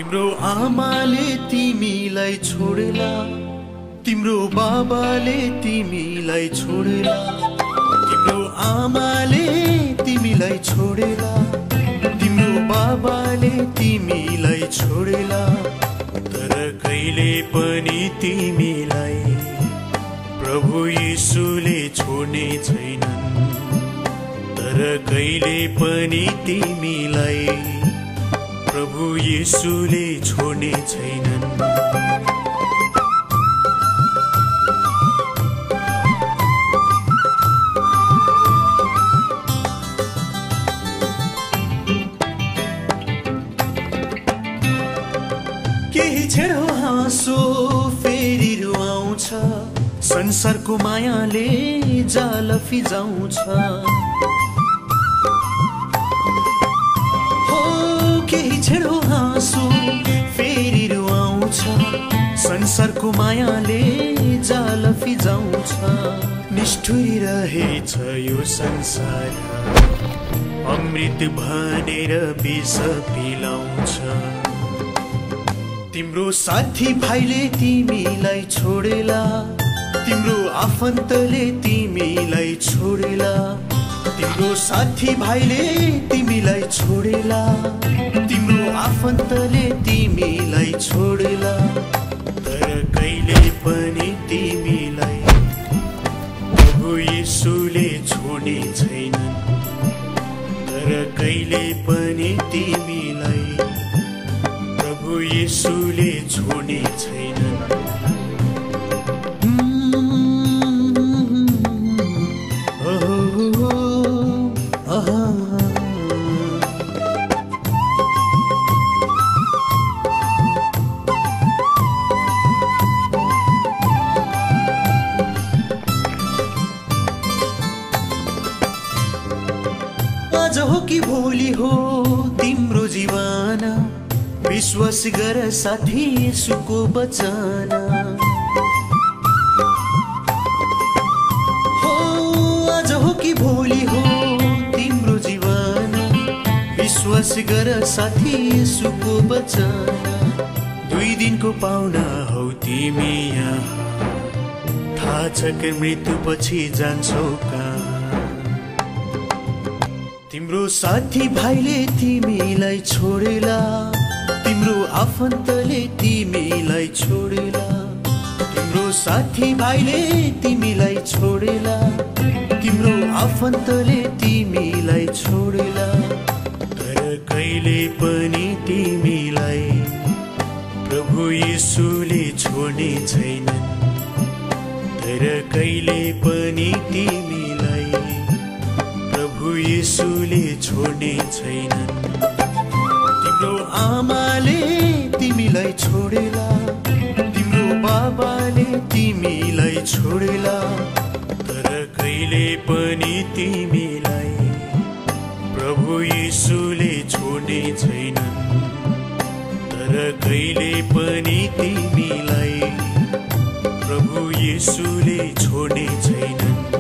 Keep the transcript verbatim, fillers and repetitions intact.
तिम्रो आमाले तिमीलाई छोडेला, तिम्रो बाबाले तिमीलाई छोडेला, तिम्रो आमाले तिमीलाई छोडेला, तिम्रो बाबाले तिमीलाई छोडेला, तर कहिले पनि तिमीलाई प्रभु येशूले छोड्ने छैनन्, तर कहिले पनि तिमीलाई प्रभु येशूले छोड्ने छैनन्। केही छेडो हाँसो फेरि रुवाउँछ, संसारको मायाले जाल फिजाउँछ। हो केही छेडो हाँसो फेरि रुवाउँछ, संसारको मायाले जाल फिजाउँछ। निष्ठुरी रहेछ यो संसार, अमृत भनेर विष पिलाउँछ। तिम्रो साथी भाइले तिमीलाई छोडेला, तिम्रो आफन्तले तिमीलाई छोडेला, तिम्रो साथी भाइले तिमीलाई छोडेला, तिम्रो आफन्तले तिमीलाई छोडेला, तर कहिले पनि तिमीलाई प्रभु येशूले छोड्ने छैनन्, तर कहिले पनि तिमीलाई प्रभु येशूले छोड्ने छैनन्। आज हो कि भोलि हो तिम्रो जीवन, विश्वास गर साथी येशूको वचन। हो आज हो कि भोलि हो तिम्रो जीवन, विश्वास गर साथी येशूको वचन। दुई दिनको पाहुना हौ तिमी यहाँ, थाहा छ कि मृत्यु पछि जान्छौ कहाँ। तिम्रो साथी भाइले तिमीलाई छोडेला, तिम्रो आफन्तले तिमीलाई छोडेला, तिम्रो साथी भाइले तिमीलाई छोडेला, तिम्रो आफन्तले तिमीलाई छोडेला, तर कहिले पनि तिमीलाई प्रभु येशूले छोड्ने छैनन्, तर कहिले पनि तिमीलाई प्रभु येशूले छोड्ने छैनन्। तिम्रो आमाले तिमीलाई छोडेला, तिम्रो बाबाले तिमीलाई छोडेला, तर कहिले पनि तिमीलाई प्रभु येशूले छोड्ने छैनन्, तर कहिले पनि तिमीलाई प्रभु येशूले छोड्ने छैनन्।